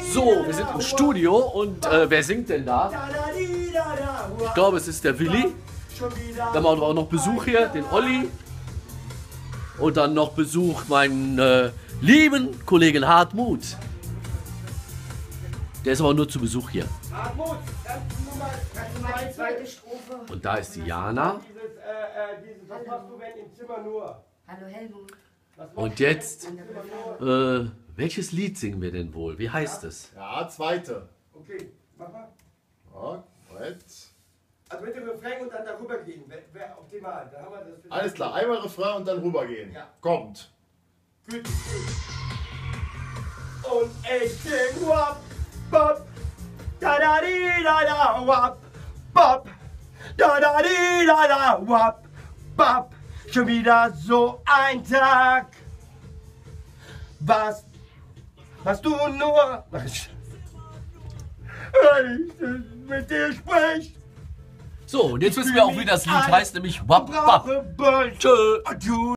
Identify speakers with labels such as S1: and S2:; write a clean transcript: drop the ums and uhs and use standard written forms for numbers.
S1: So, wir sind im Studio und wer singt denn da? Ich glaube, es ist der Willi. Dann haben wir auch noch Besuch hier, den Olli. Und dann noch Besuch meinen lieben Kollegen Hartmut. Der ist aber nur zu Besuch hier.
S2: Hartmut, kannst du mal die zweite Strophe?
S1: Und da ist die Jana.
S2: Was machst du, wenn im Zimmer nur?
S3: Hallo Helmut.
S1: Und jetzt, welches Lied singen wir denn wohl? Wie heißt es?
S4: Ja, zweite.
S2: Okay, mach mal.
S4: Ja, right.
S2: Also mit dem Refrain und dann darüber gehen. Wäre optimal. Da haben wir das.
S4: Alles klar, einmal Refrain und dann rübergehen.
S2: Ja.
S4: Kommt.
S2: Gut. Und ich sing wap, bop, da da di da da wap, bop, da da di da da wap, bop. Schon wieder so ein Tag. Was du nur, wenn ich mit dir sprich.
S1: So, und jetzt wissen wir auch, wie das Lied heißt, nämlich Wap Wap.
S2: Tschö.